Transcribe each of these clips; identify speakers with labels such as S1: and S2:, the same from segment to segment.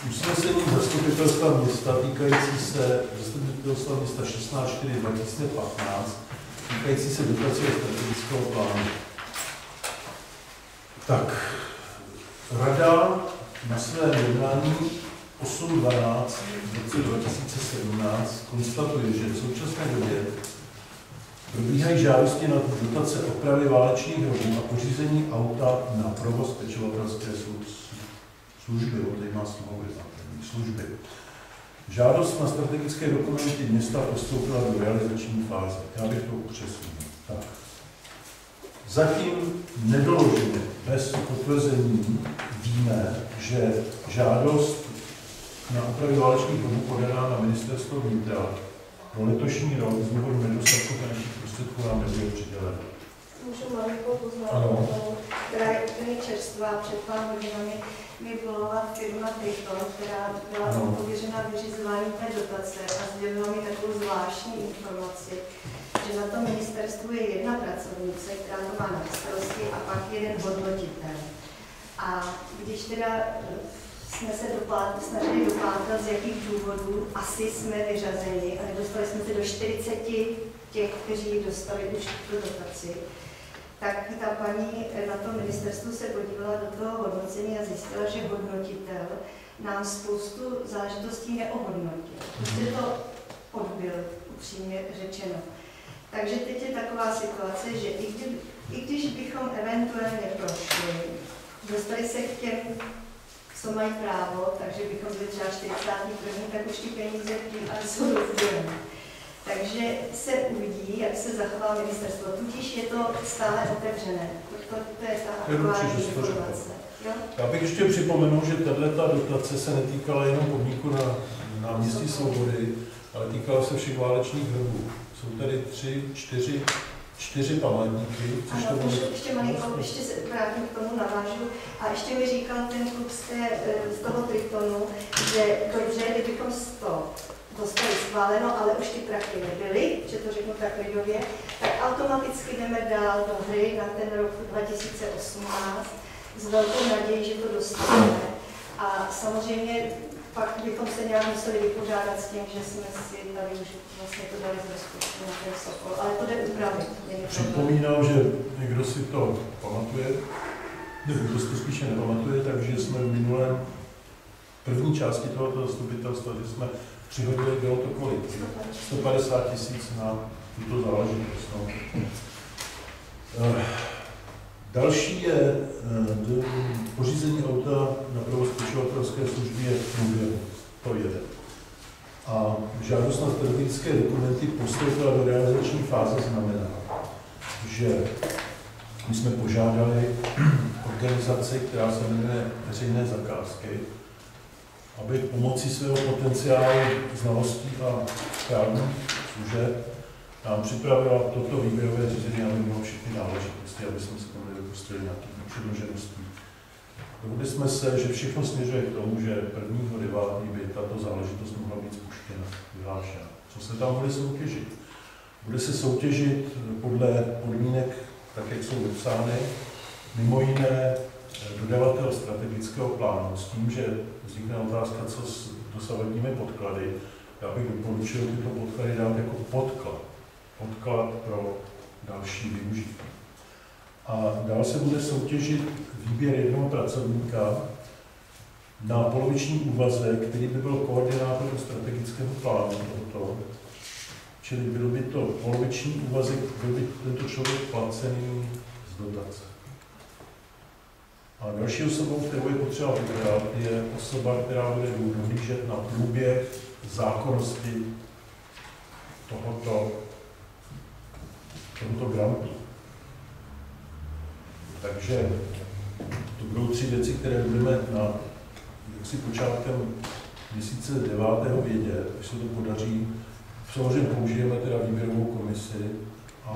S1: usnesení zastupitelstva města týkající se zastupitelstva města 16.4.2015 týkající se dotace strategického plánu. Tak, rada na svém jednání 8.12 v roce 2017 konstatuje, že v současné době probíhají žádosti na dotace opravy válečných hrobů a pořízení auta na provoz pečovatelské služby, tady má slovo služby. Žádost na strategické dokumenty města postoupila do realizační fáze. Já bych to upřesnil. Tak. Zatím nedoloženě, bez potvrzení, víme, že žádost na opravy válečných hrobů podaná na ministerstvo vnitra pro letošní rok z důvodu nedostatku finančních prostředků nám nebylo přiděleno.
S2: Můžu malinkou poznámku, která je úplně čerstvá. Před pár hodinami mi volala firma Triton, která byla pověřena vyřizováním té dotace a sdělila mi takovou zvláštní informaci, že na tom ministerstvu je jedna pracovnice, která to má na starosti, a pak jeden hodnotitel. A když teda jsme se snažili dopátrat, z jakých důvodů asi jsme vyřazeni a nedostali jsme se do 40 těch, kteří dostali už tu dotaci, tak ta paní na tom ministerstvu se podívala do toho hodnocení a zjistila, že hodnotitel nám spoustu záležitostí neohodnotil. Prostě to odbyl, upřímně řečeno. Takže teď je taková situace, že i když bychom eventuálně prošli, dostali se k těm, co mají právo, takže bychom byli třeba 41., tak už ty peníze jsou rozdělené. Takže se uvidí, jak se zachová ministerstvo. Tudíž je to stále otevřené. To je ta aktuální informace.
S1: Já bych ještě připomenul, že tato dotace se netýkala jenom podniku na náměstí Svobody, ale týkala se všech válečných hrobů. Jsou tady 4 památníky.
S2: Ano, ještě malinko, ještě se vrátím k tomu, navážu. A ještě mi říkal ten klub z toho Tritonu, že dobře, kdybychom to dostali schváleno, ale už ty prachy nebyly, že to řeknu tak lidově, tak automaticky jdeme dál do hry na ten rok 2018 s velkou nadějí, že to dostaneme. A samozřejmě pak bychom se nějak museli vypořádat s tím, že jsme si tady už vlastně to dali z rozpočtu na ten Sokol, ale to jde upravit.
S1: Připomínám, že někdo si to pamatuje, kdo si to spíše nepamatuje, takže jsme v minulém první části tohoto zastupitelstva, že jsme přihodili, bylo to kolik? 150 000 na tuto záležitost. No. Další je pořízení auta na provoz pečovatelské služby je průběh. To je. A žádost na strategické dokumenty postoupila do realizační fáze znamená, že my jsme požádali organizaci, která se jmenuje Veřejné zakázky, aby pomocí svého potenciálu, znalostí a správných služeb nám připravila toto výběrové řízení, aby mělo všechny náležitosti, aby jsme se tomu nedopustili nějakých nepředložeností. Dohodli jsme se, že všechno směřuje k tomu, že 1.9. by tato záležitost mohla být spuštěna, vyhlášena. Co se tam bude soutěžit? Bude se soutěžit podle podmínek, tak jak jsou vypsány, mimo jiné dodavatel strategického plánu s tím, že vznikne otázka, co s dosavadními podklady. Já bych doporučil tyto podklady dát jako podklad pro další využití. A dál se bude soutěžit výběr jednoho pracovníka na poloviční úvazek, který by byl koordinátorem strategického plánu tohoto. Čili byl by to poloviční úvazek, byl by tento člověk placený z dotace. A další osobou, kterou je potřeba vybrat, je osoba, která bude dohlížet na průběh zákonnosti tohoto grantu. Takže to budou 3 věci, které budeme na počátkem měsíce 9. vědět, až se to podaří. Samozřejmě použijeme teda výběrovou komisi a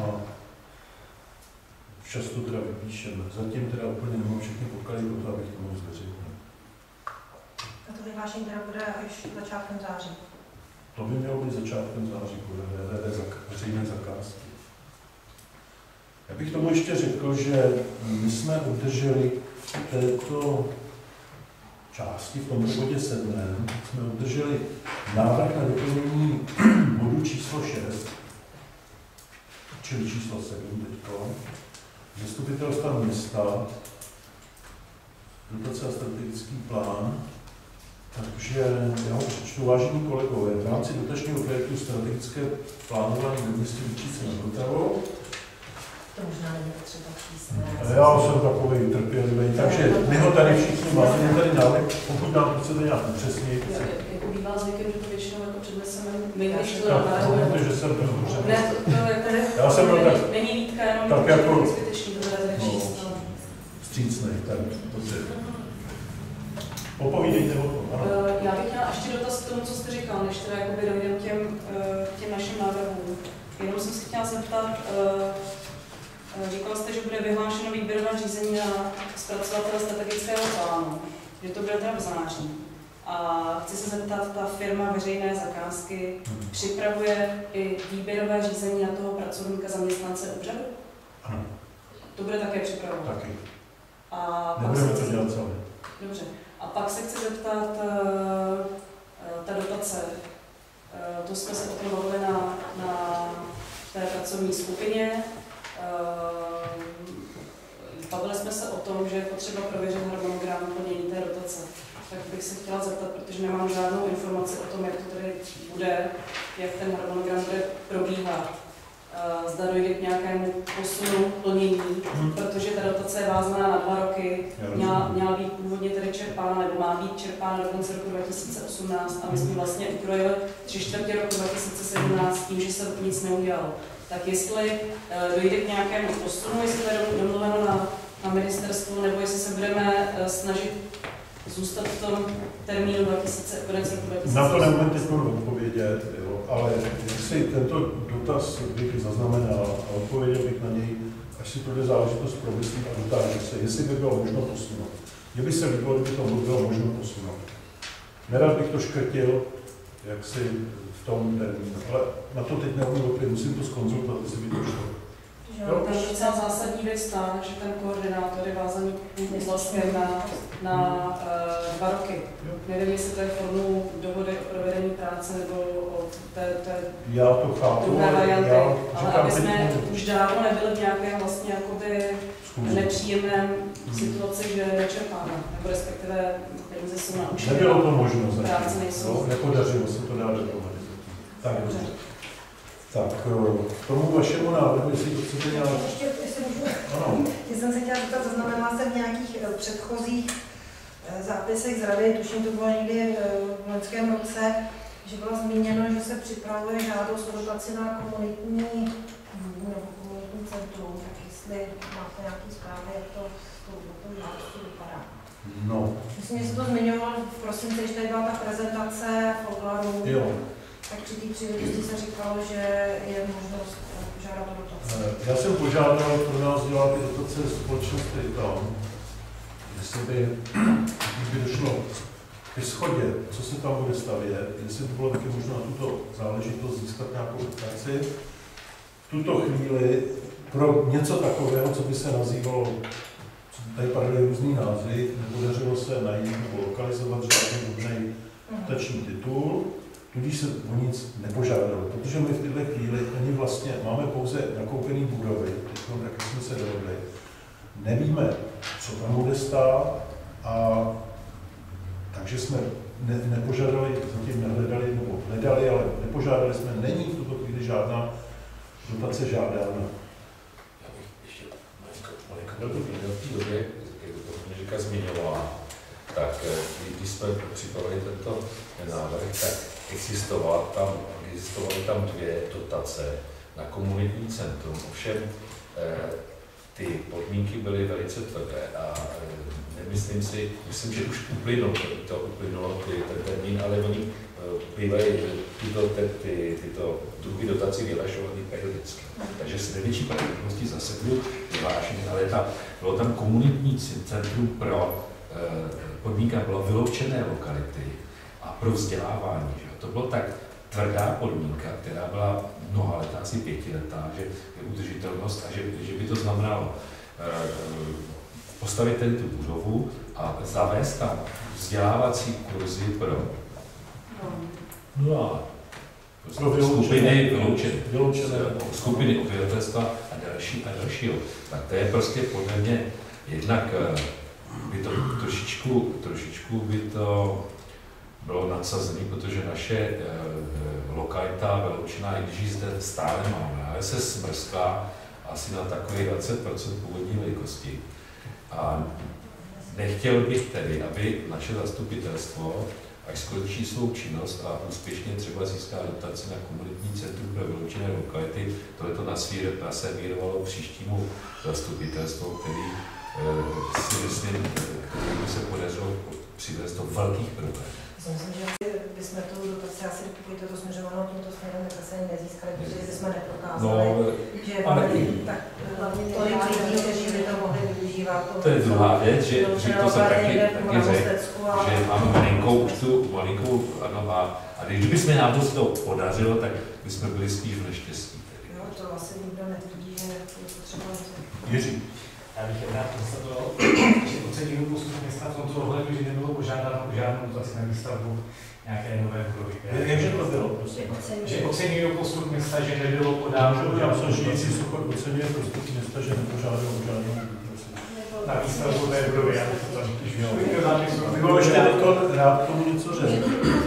S1: včas to teda vypíšeme. Zatím teda úplně nemám všechny podklady pro to, abych to mohl zveřejnit.
S3: A to vyhlášení teda bude až začátkem září?
S1: To by mělo být začátkem září podle veřejné zakázky. Já bych tomu ještě řekl, že my jsme obdrželi v této části, v tom bodě 7, jsme obdrželi návrh na doplnění bodu číslo 6, čili číslo 7 teďko, zastupitelstva města, dotace a strategický plán. Takže já ho přečtu, vážení kolegové, v rámci dotačního projektu strategické plánování ve městě Vyčíce nad Vltavou.
S4: To možná není třeba číst.
S1: Já jsem takový trpělivý, takže my ho tady všichni máte, je tady návrh, pokud nám chcete nějak upřesnit.
S4: Jako bývá zvykem, že to většinou jako předneseme my, když to
S1: navrhujeme. Že jsem byl přednes.
S4: Ne, to jako
S1: já jsem byl tak,
S4: není výtka, jenom
S1: tak jako
S4: zbytečný, to teda tady číst.
S1: Vstřícnej, tak to se... Popovídejte o tom, ano.
S4: Já bych měla ještě dotaz k tomu, co jste říkal, než teda jakoby dojdem těm našim návrhům. Jenom jsem se chtěla zeptat, říkal jste, že bude vyhlášeno výběrové řízení na zpracovatele strategického plánu, že to bude teda v září. A chci se zeptat, ta firma veřejné zakázky připravuje i výběrové řízení na toho pracovníka zaměstnance úřadu?
S1: Ano.
S4: To bude také připravovat?
S1: Taky.
S4: A
S1: nebudeme to dělat celé.
S4: Dobře. A pak se chci zeptat, ta dotace, to jsme se o tom bavili na té pracovní skupině. Bavili jsme se o tom, že je potřeba prověřit harmonogram plnění té dotace. Tak bych se chtěla zeptat, protože nemám žádnou informaci o tom, jak to tady bude, jak ten harmonogram bude probíhat. Zda dojde k nějakému posunu plnění, protože ta dotace je vázaná na 2 roky, měla být původně tedy čerpána, nebo má být čerpána do konce roku 2018 a my jsme vlastně ukrojili 3/4 roku 2017 tím, že se nic neudělalo. Tak jestli dojde k nějakému posunu, jestli to je domluveno na ministerstvu, nebo jestli se budeme snažit zůstat v tom termínu konec roku 2018.
S1: Na to nemůžeme teď odpovědět, jo, ale jestli tento dotaz bych zaznamenal a odpověděl bych na něj, až si to jde záležitost promyslí a dotáže se, jestli by bylo možno posunout. Mně by se líbilo, kdyby to bylo možno posunout. Nerad bych to škrtil, jak si v tom termínu, ale na to teď neumím odpovědět, musím to zkonzultovat, jestli by to šlo.
S4: Tam je docela zásadní věc ta, že ten koordinátor je vázaný vlastně na 2 roky. Nevím, jestli to je formou dohody o provedení práce nebo o té
S1: já to chápu,
S4: druhé varianty, ale aby jsme už dávno nebyli v nějaké vlastně jakoby nepříjemné situaci, že nečerpáme, nebo respektive peníze jsou na účtě.
S1: Nebylo to možno
S4: práce nejsou.
S1: Nepodařilo se to dát dohromady. Tak, dobře. Tak, k tomu vašemu návrhu, jestli to chcete nějak...
S3: Ještě, jestli můžu...
S1: Ano.
S3: Já jsem se chtěla zeptat, zaznamenala jsem v nějakých předchozích zápisech z rady, tuším to bylo někdy v loňském roce, že bylo zmíněno, že se připravuje žádost o dotaci na komunitní centrum, tak jestli máte nějaké zprávy, jak to s tou žádostí vypadá.
S1: No.
S3: Myslím, že se to zmiňovalo v prosinci, když tady byla ta prezentace Folklaru.
S1: Jo.
S3: Tak při té příležitosti se říkalo, že je možnost požádat o dotace.
S1: Já jsem požádal, pro nás dělá ty dotace společnost tam, jestli by došlo ke shodě, co se tam bude stavět, jestli by bylo taky možno na tuto záležitost získat nějakou dotaci. V tuto chvíli pro něco takového, co by se nazývalo, tady padaly různý názvy, nepodařilo se najít nebo lokalizovat žádný dobrý dotační titul. Tudíž se o nic nepožádalo, protože my v této chvíli ani vlastně máme pouze nakoupený budovy, tak jsme se dohodli. Nevíme, co tam bude stát, a takže jsme nepožádali, zatím nehledali, nebo hledali, ale nepožádali jsme, není v tuto chvíli žádná dotace žádána.
S5: Já bych ještě malinko v té době, jak to Kněžika zmiňovala, tak když jsme připravili tento návrh, tak existovaly tam 2 dotace na komunitní centrum. Ovšem ty podmínky byly velice tvrdé a myslím, že už uplynulo ten termín, ale oni bývají tyto druhy dotací vyhlašovaný periodicky. Takže s největší pravděpodobností zase byl vyhlášený, ale bylo tam komunitní centrum pro podmínka bylo vyloučené lokality a pro vzdělávání. Že? To bylo tak tvrdá podmínka, která byla mnoha letá, asi 5letá, že je udržitelnost a že by to znamenalo postavit tady tu budovu a zavést tam vzdělávací kurzy pro skupiny vyloučené skupiny obyvatelstva a dalšího. Tak to je prostě podle mě jednak by to trošičku by to bylo nadsazené, protože naše lokalita vyloučená, i když ji zde stále máme, ale se smrskla asi na takových 20% původní velikosti. A nechtěl bych tedy, aby naše zastupitelstvo, až skončí svou činnost a úspěšně třeba získá dotaci na komunitní centrum pro vyloučené lokality, tohleto naservírovalo příštímu zastupitelstvu, který si myslím, který by se podařilo přivést do velkých problémů.
S3: Myslím, že bychom tu dotaci asi, pokud to směřovalo tímto směrem, tak se ani nezískali, protože bychom neprokázali, že tak tolik lidí, kteří by to mohli využívat.
S5: To je druhá věc, že to jsem taky řekl, že máme malinkou, ano, a když bychom nám to podařilo, tak bychom byli spíš v neštěstí.
S3: Jo, to asi nikdo netvrdí, že je potřeba.
S1: Jiří.
S6: Já bych rád konstatoval, že oceňuji postup města v tomto ohledu, že nebylo požádáno o žádnou dotaci na výstavbu nějaké nové budovy.
S1: Jakže to bylo?
S6: Že oceňuji postup města, že nebylo podáno o žádnou dotaci.
S1: Oceňuje postup města, že nepožádalo o žádnou dotaci.
S6: Na výstavbu té budovy, já bych to tam píšu.
S1: Vy bylo ještě rád tomu něco řekl.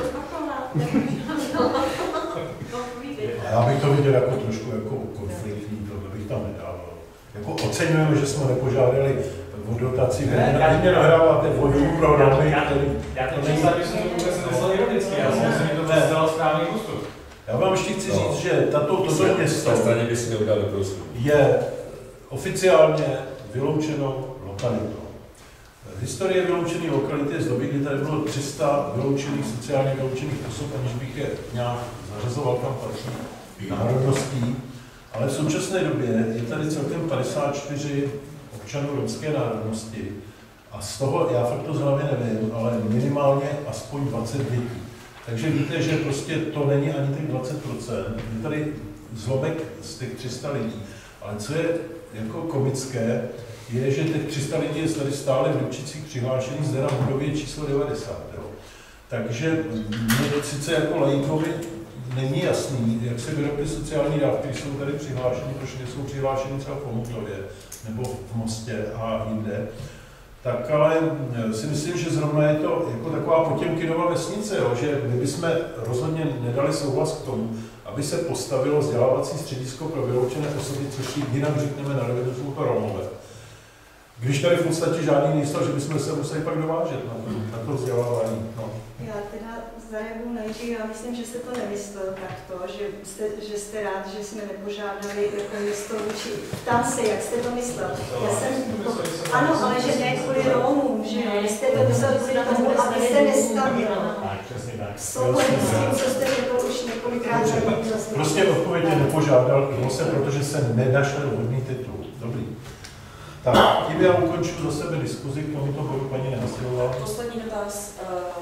S1: Já bych to viděl jako trošku jako konfliktní, to bych tam nedával. Jako oceňujeme, že jsme nepožádali o dotaci, mě nahráváte vodu pro Romy, který...
S6: Já teď představím, že jsem to vůbec nemyslel ironicky, já jsem si to vzal správný postup.
S1: Já vám ještě chci říct, že toto město je oficiálně vyloučenou lokalitou. Historie vyloučené lokality je z doby, kdy tady bylo 300 vyloučených, sociálně vyloučených osob, aniž bych je nějak zařazoval, kam patří národností. Ale v současné době je tady celkem 54 občanů romské národnosti a z toho, já fakt to z hlavy nevím, ale minimálně aspoň 20 dětí. Takže víte, že prostě to není ani těch 20%, je tady zlomek z těch 300 lidí. Ale co je jako komické, je, že těch 300 lidí je tady stále v Lipčicích přihlášených zde na budově číslo 90. Jo. Takže mě sice jako laikovi není jasný, jak se vyroby sociální dávky, když jsou tady přihlášení, proč nejsou přihlášení třeba v Chomutově nebo v Mostě a jinde. Tak ale si myslím, že zrovna je to jako taková Potěmkinova vesnice, jo, že my bychom rozhodně nedali souhlas k tomu, aby se postavilo vzdělávací středisko pro vyloučené osoby, což jinak řekneme na rovině, jsou to Romové. Když tady v podstatě žádný nejstal, že bychom se museli pak dovážet na to vzdělávání. No.
S2: Já teda zareaguju nejdřív, já myslím, že jste to nemyslel takto, že jste rád, že jsme nepožádali jako město vůči. Ptám se, jak jste to myslel. Já jsem, ano, ale že ne kvůli Romům, že jo, jste to myslel kvůli tomu, abyste nestavil. Souhlasím s tím, co jste řekl už několikrát.
S1: Prostě odpověď je nepožádal, protože se nenašel vhodný titul. Dobrý. Tak, tím já ukončuji za sebe diskuzi, k tomuto bodu paní Nehasilová.
S4: Poslední dotaz.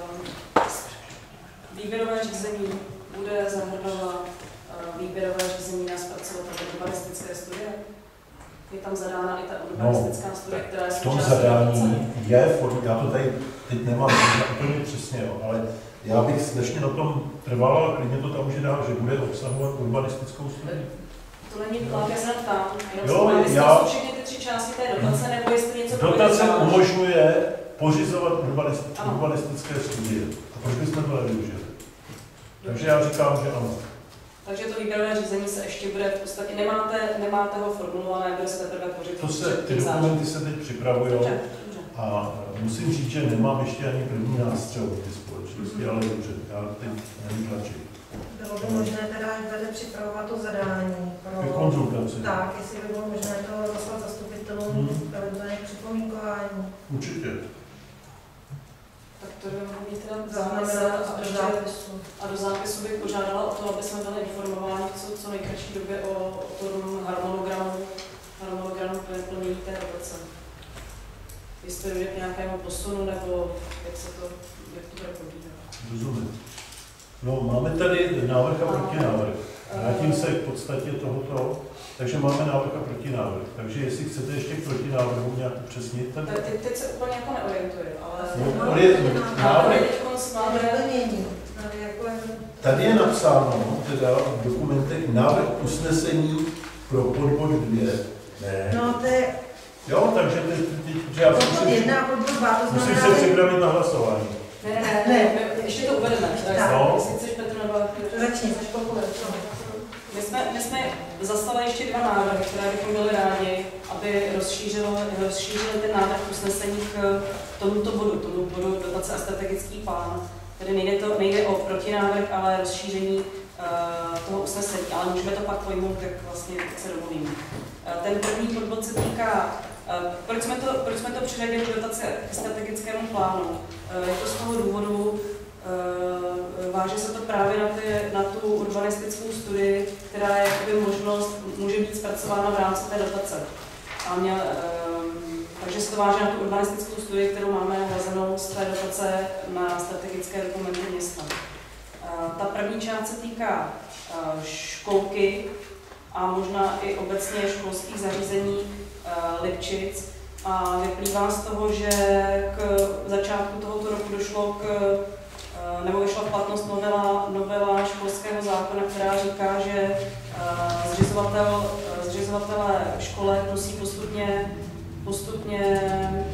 S4: Výběrové řízení bude zahrnovat výběrové řízení na zpracovatele urbanistické studie? Je tam zadána i ta urbanistická studie, která je
S1: v tom zadání je, já to tady teď nemám úplně přesně, jo, ale já bych strašně na tom trval a klidně to tam může dát, že bude obsahovat urbanistickou studii.
S4: To není závězné tam, jenom jsou všechny ty 3 části té dotace, nebo jestli něco
S1: dotace umožňuje pořizovat urbanistické studie. A proč bychom to nevyužili? Takže já říkám, že ano.
S4: Takže to výběrové řízení se ještě bude v podstatě, nemáte ho formulované, bude se teprve tvořit.
S1: Ty dokumenty se teď připravují a musím říct, že nemám ještě ani první nástřel ty společnosti, ale dobře, já teď nevýtlačím.
S3: Bylo by možné teda, až bude připravovat to zadání pro
S1: konzultaci.
S3: Tak, jestli by bylo možné to zaslat zastupitelům, eventuálně k připomínkování.
S1: Určitě.
S4: Tak to by teda do zápisu. A do zápisu bych požádala o to, aby jsme byli informováni v co nejkratší době o tom harmonogramu plnění té dotace. Jestli dojde k nějakému posunu, nebo jak to bude probíhat.
S1: Rozumím. No, máme tady návrh a protinávrh. Vrátím se k podstatě tohoto, takže máme návrh a protinávrh. Takže jestli chcete ještě k protinávrhu nějak upřesnit.
S4: Teď se úplně jako neorientuji, ale...
S1: Tady je napsáno, teda v dokumentech, návrh usnesení pro podbod 2. Ne.
S3: No to je...
S1: Jo, takže já musím se připravit na hlasování.
S4: Ne, ještě to uvedeme.
S1: No.
S4: Jestli chceš, Petr, nebo...
S3: Začni, což pokud.
S4: My jsme zaslali ještě 2 návrhy, které bychom byli rádi, aby rozšířili ten návrh usnesení k tomuto bodu dotace a strategický plán. Tedy nejde o protinávrh, ale rozšíření toho usnesení, ale můžeme to pak pojmout, jak vlastně se domluvíme. Ten první podbod se týká, proč jsme to přiřadili k dotaci k strategickému plánu. Je to z toho důvodu, váže se to právě na tu urbanistickou studii, která je může být zpracována v rámci té dotace. Takže se to váže na tu urbanistickou studii, kterou máme hrazenou z té dotace na strategické dokumenty města. Ta první část se týká školky a možná i obecně školských zařízení Lipčic. A vyplývá z toho, že k začátku tohoto roku došlo nebo vyšla v platnost novela školského zákona, která říká, že zřizovatelé školek musí postupně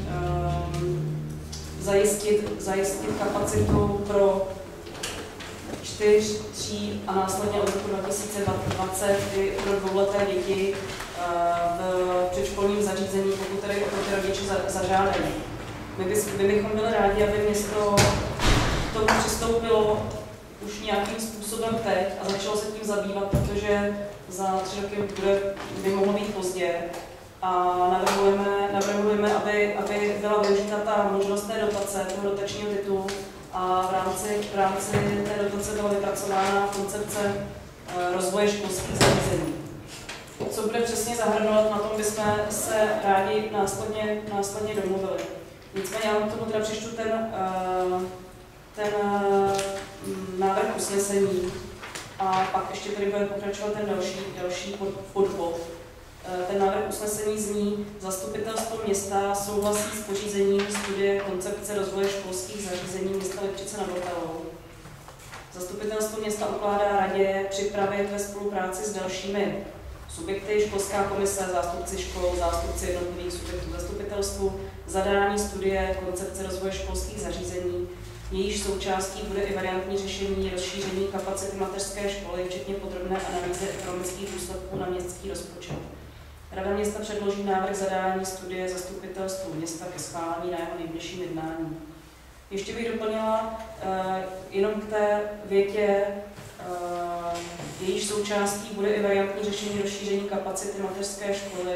S4: zajistit kapacitu pro 4, 3 a následně od roku 2020 i pro 2leté děti v předškolním zařízení, pokud tedy o to rodiče zažádají. My bychom byli rádi, aby město k tomu přistoupilo už nějakým způsobem teď a začalo se tím zabývat, protože za 3 roky by mohlo být pozdě. A navrhujeme, aby byla využita ta možnost té dotace, toho dotačního titulu, a v rámci té dotace byla vypracována koncepce rozvoje školských zařízení. Co bude přesně zahrnovat, na tom bychom se rádi následně domluvili. Nicméně já vám tomu teda přečtu ten návrh usnesení a pak ještě tady bude pokračovat ten další podbod. Ten návrh usnesení zní: Zastupitelstvo města souhlasí s pořízením studie koncepce rozvoje školských zařízení města Lipčice nad Vltavou. Zastupitelstvo města ukládá radě připravit ve spolupráci s dalšími subjekty, školská komise, zástupci škol, zástupci jednotlivých subjektů zastupitelstvu, zadání studie koncepce rozvoje školských zařízení. Jejíž součástí bude i variantní řešení rozšíření kapacity mateřské školy, včetně podrobné analýzy ekonomických důsledků na městský rozpočet. Rada města předloží návrh zadání studie zastupitelstvu města ke schválení na jeho nejbližším jednání. Ještě bych doplnila jenom k té větě, jejíž součástí bude i variantní řešení rozšíření kapacity mateřské školy.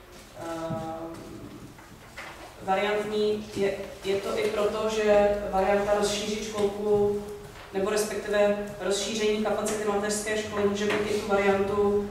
S4: Variantní je to i proto, že varianta rozšířit školku, nebo respektive rozšíření kapacity mateřské školy může být i tu variantu,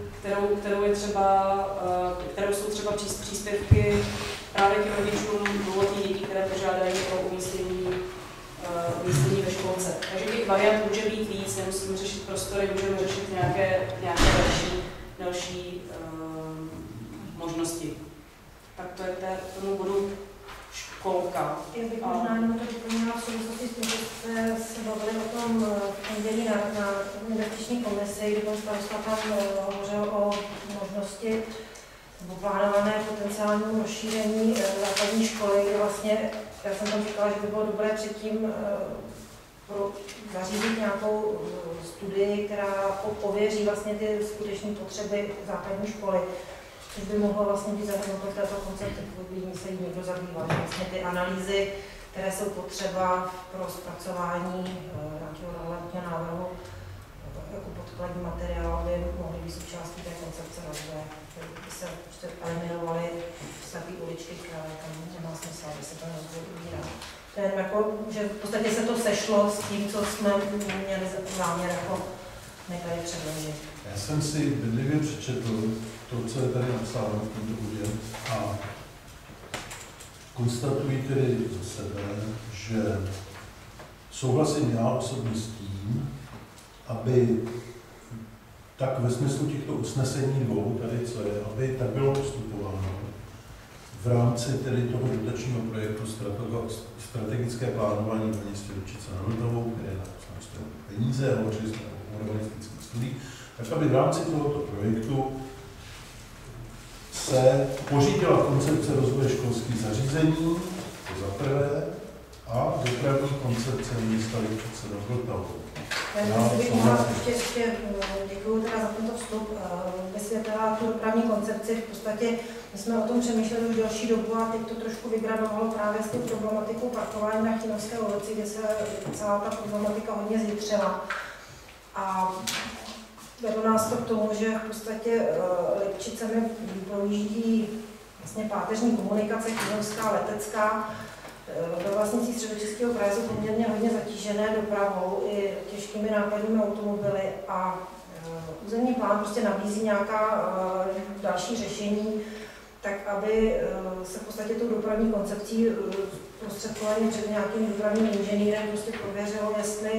S4: kterou jsou třeba příspěvky právě k rodičům dvouletých dětí, které požádají o umístění ve školce. Takže těch variant může být víc, nemusíme řešit prostory, můžeme řešit nějaké další možnosti. Tak to je k tomu bodu školka.
S3: Já bych možná jenom to doplnila v souvislosti s tím, že jste se bavili o tom pondělí na investiční komisi, kdy pan starosta tam hovořil o možnosti nebo plánované potenciálního rozšíření základní školy, kde vlastně, já jsem tam říkala, že by bylo dobré předtím zařídit nějakou studii, která pověří vlastně ty skutečné potřeby základní školy, což by mohlo vlastně být zahrnuto v této koncepci, pokud by se jí někdo zabýval. Vlastně ty analýzy, které jsou potřeba pro zpracování nějakého relevantního návrhu jako podkladní materiál, by mohly být součástí té koncepce rozvoje, by se prostě eliminovaly takové uličky, které tam nemá smysl, aby se ten rozvoj ubíral. To je jako, že v podstatě se to sešlo s tím, co jsme měli záměr jako nekali předložit.
S1: Já jsem si bedlivě přečetl to, co je tady napsáno v tomto bodě a konstatuji tedy za sebe, že souhlasím já osobně s tím, aby tak ve smyslu těchto usnesení dvou, tady co je, aby tak bylo postupováno v rámci tedy toho dotačního projektu strategické plánování v městě Lučice nad Vltavou, které je na peníze, hovořili jsme o urbanistických studiích, tak aby v rámci tohoto projektu se pořídila koncepce rozvoje školských zařízení, to za prvé, a dopravní koncepce města Lučice nad Vltavou.
S3: Ještě děkuji teda za tento vstup. Vysvětlila tu dopravní koncepci. V podstatě my jsme o tom přemýšleli už delší dobu a teď to trošku vygradovalo právě s tou problematikou parkování na Chýnovské ulici, kde se celá ta problematika hodně zjitřila. A vedlo nás to k tomu, že v podstatě Lipčicemi projíždí vlastně páteřní komunikace, Chýnovská, Letecká. Ve vlastnictví Středočeského kraje jsou poměrně hodně zatížené dopravou i těžkými nákladními automobily a územní plán prostě nabízí nějaká další řešení, tak aby se v podstatě tou dopravní koncepcí prostředkovaně před nějakým dopravním inženýrem prostě prověřilo, jestli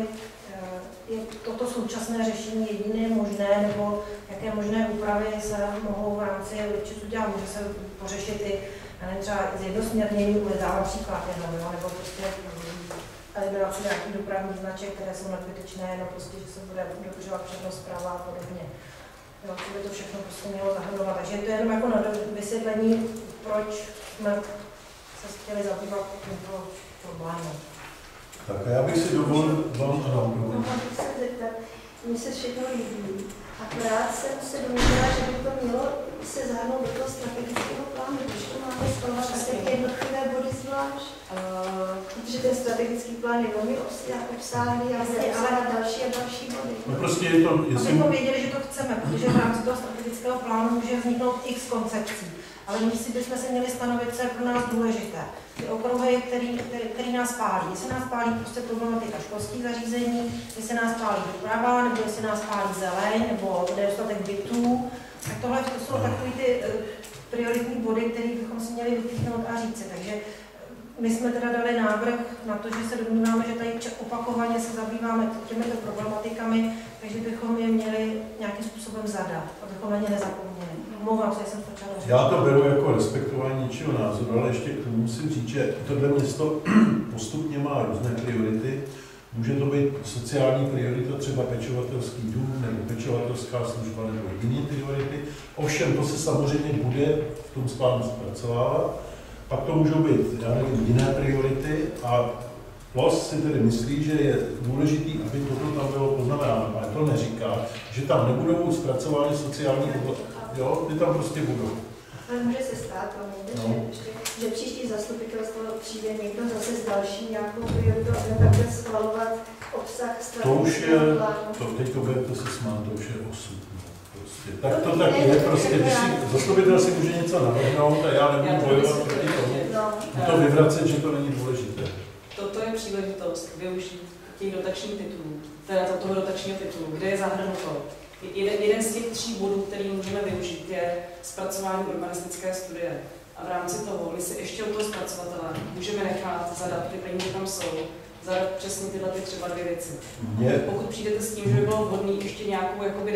S3: je toto současné řešení jediné možné, nebo jaké možné úpravy se mohou v rámci Lipčic udělat. Může se pořešit i třeba zjednosměrnění ulic, dávám příklad jenom, nebo prostě eliminace nějakých dopravních značek, které jsou nadbytečné, no prostě, že se bude dodržovat přednost práva a podobně. Jo, to by to všechno prostě mělo zahrnovat. Takže to je jenom jako na vysvětlení, proč jsme se chtěli zabývat tímto problémem.
S1: Tak a já bych si dovolil vám
S2: se zeptat, mně se všechno líbí. Akorát jsem se domnívala, že by to mělo se zahrnout do toho strategického plánu, když to máme spolovat také jednotlivé body zvlášť. Protože ten strategický plán je velmi obsáhlý a ale další a další body.
S1: No prostě je to,
S3: abychom věděli, že to chceme, protože v rámci toho strategického plánu může vzniknout x koncepcí. Ale my si bychom se měli stanovit, co je pro nás důležité. Ty okruhy, který nás pálí. Jestli nás pálí prostě problematika školských zařízení, jestli nás pálí doprava, nebo jestli nás pálí zeleň, nebo nedostatek bytů. Tak tohle to jsou takové ty prioritní body, které bychom si měli vypíchnout a říci. Takže my jsme teda dali návrh na to, že se domníváme, že tady opakovaně se zabýváme těmito problematikami, takže bychom je měli nějakým způsobem zadat, abychom na ně nezapomněli. Mluvám se, jsem to čala.
S1: Já to beru jako respektování něčího názoru, ale ještě k tomu musím říct, že tohle město postupně má různé priority. Může to být sociální priorita, třeba pečovatelský dům nebo pečovatelská služba nebo jiné priority. Ovšem, to se samozřejmě bude v tom plánu zpracovávat. Pak to můžou být, já nevím, jiné priority a PLOS si tedy myslí, že je důležité, aby toto tam bylo poznamenáno, ale to neříká, že tam nebudou zpracovány sociální oblasti. Jo, ty tam prostě budou.
S2: Ale může se stát, že příští zastupitelstvo přijde někdo zase s další nějakou prioritu a bude takhle schvalovat obsah strategického plánu.
S1: To teď to budete se smát, to už je osud. Prostě. Tak to tak je, prostě, když si zastupitel si může něco navrhnout a já nebudu bojovat proti tomu. To vyvracet, že to není důležité.
S4: Toto je příležitost využít těch dotačních titulů, teda toho dotačního titulu, kde je zahrnuto. Jeden z těch 3 bodů, který můžeme využít, je zpracování urbanistické studie. A v rámci toho, my si ještě u toho zpracovatele můžeme nechat zadat, ty peníze tam jsou, zadat přesně tyhle ty třeba 2 věci. Pokud přijdete s tím, že by bylo vhodné ještě nějakou jakoby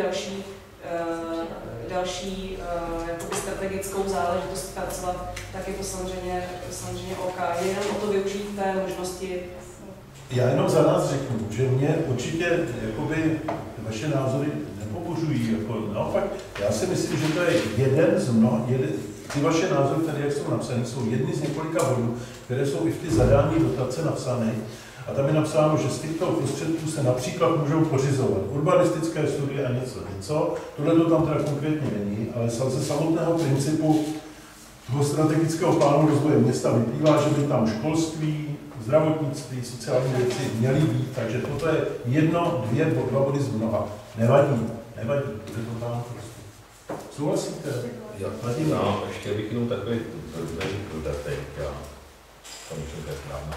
S4: další jakoby strategickou záležitost zpracovat, tak je to samozřejmě OK. Je jenom o to využít té možnosti.
S1: Já jenom za nás řeknu, že mě určitě jakoby vaše názory nepobožují. Jako, naopak, já si myslím, že to je jeden z mnoha, ty vaše názory, které jak jsou napsané, jsou jedny z několika bodů, které jsou i v ty zadání dotace napsané. A tam je napsáno, že z těchto prostředků se například můžou pořizovat urbanistické studie a něco. Tohle to tam teda konkrétně není, ale ze samotného principu toho strategického plánu rozvoje města vyplývá, že by tam školství, zdravotnictví, sociální věci měly být, takže toto je 1, 2, 2 body z mnoha. Nevadí, bude to tam prostě. Souhlasíte?
S5: No, ještě bych jenom takový dodatek, já to myslím, že je správná.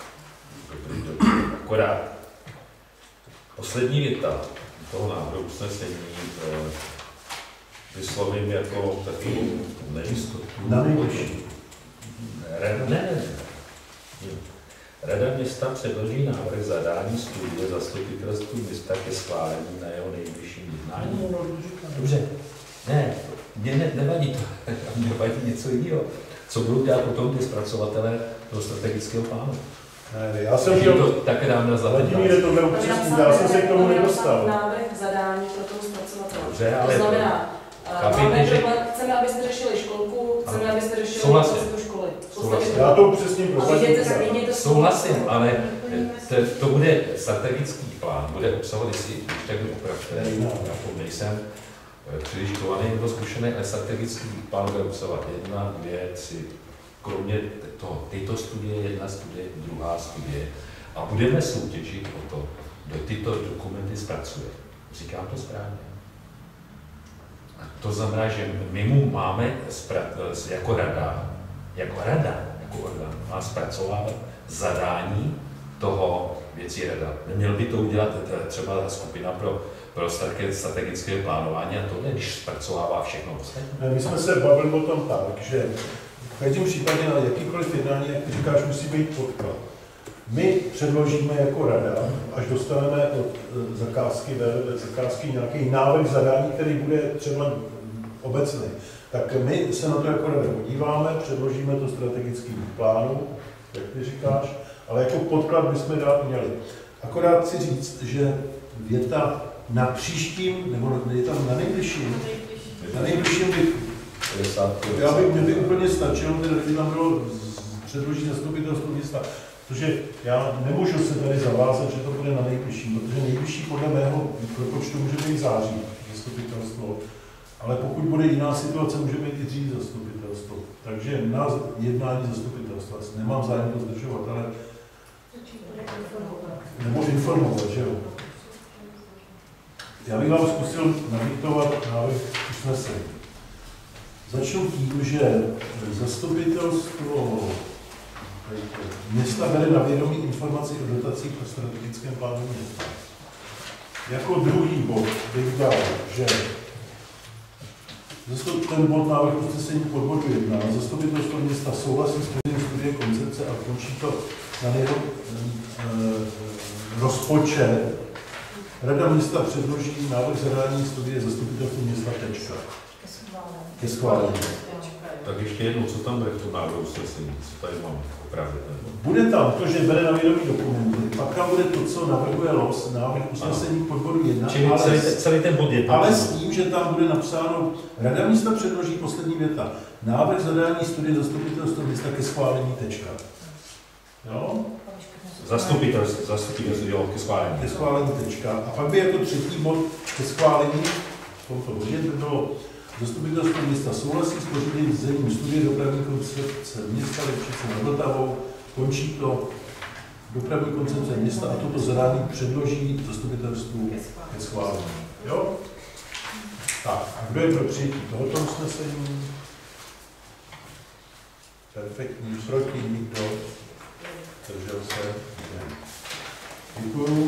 S5: Akorát poslední věta toho návrhu usnesení vyslovím jako takovou nejistotu.
S1: Na nejvyšší.
S5: Ne. Rada města předloží návrh zadání studie zastupitelstvu města ke schválení na jeho nejbližším jednání. Dobře, ne, mě nevadí to, mě vadí něco jiného. Co budou dělat potom ty zpracovatelé toho strategického plánu?
S1: Ne, já jsem chtěl
S5: to také dám na
S1: Vladimíre, to bylo přesně, já jsem se k tomu nedostal.
S4: Návrh zadání pro toho zpracovatele.
S5: Dobře, ale
S4: to znamená, chceme, abyste řešili školku, chceme, abyste řešili kapacitu školy.
S1: Já to přesně prosadím.
S5: Souhlasím, ale to bude strategický plán, bude obsahovat, jestli tak opravdu, já to nejsem příliš kovaný nebo zkušený, ale strategický plán bude obsahovat 1, 2, 3, kromě této studie, jedna studie, druhá studie a budeme soutěžit o to, kdo tyto dokumenty zpracuje. Říkám to správně. To znamená, že my mu máme jako rada, jako orgán, má zpracovávat zadání toho věcí rada. Neměl by to udělat třeba skupina pro strategické plánování a tohle, když zpracovává všechno ostatní.
S1: My jsme se bavili o tom tak, že v každém případě na jakýkoliv jednání, jak ty říkáš, musí být podklad. My předložíme jako rada, až dostaneme od zakázky nějaký návrh zadání, který bude třeba obecný. Tak my se na to jako rada podíváme, předložíme to strategickým plánu, jak ty říkáš, ale jako podklad bychom dát měli. Akorát chci říct, že věta na příštím, nebo je tam na nejbližším mě by úplně stačilo, kdyby tam bylo předložit zastupitelstvo města, protože já nemůžu se tady zavázat, že to bude na nejbližším, protože nejbližší podle mého propočtu může být září zastupitelstvo, ale pokud bude jiná situace, může být i dřív zastupitelstvo. Takže na jednání zastupitelstva nemám zájem to zdržovat, ale nebo informovat, že jo. Já bych vám zkusil nadiktovat návrh usnesení. Začnu tím, že zastupitelstvo města bere na vědomí informaci o dotacích pro strategickém plánu města. Jako druhý bod bych dal, že ten bod návrh usnesení pod bodu 1. Zastupitelstvo města souhlasí s plněním studie koncepce a končí to na jeho rozpočet. Rada města předloží návrh zadání studie zastupitelstvu města tečka. Ke schválení.
S5: Tak ještě jednou, co tam bude v tom návrhu usnesení? Co tady mám opravdu?
S1: Bude tam to, že bere na vědomí dokumenty, pak tam bude to, co navrhuje LOS, návrh usnesení pod bodu 1.
S5: Čili celý ten bod 1.
S1: Ale s tím, že tam bude napsáno, Rada města předloží poslední věta. Návrh zadání studie zastupitelstva města ke schválení tečka. Jo?
S5: Zastupitelstvo, jo, ke schválení.
S1: Ke schválení tečka. A pak by jako třetí bod ke schválení v tomto bodě bylo zastupitelstvo města souhlasí s pořízením studie dopravní koncepce města Lipčice nad Vltavou, končí to dopravní koncepce města a toto zadání předloží zastupitelstvu ke schválení. Jo? Tak, a kdo je pro přijetí tohoto usnesení? Perfektní, proti, nikdo. Držel se? Ne. Děkuju.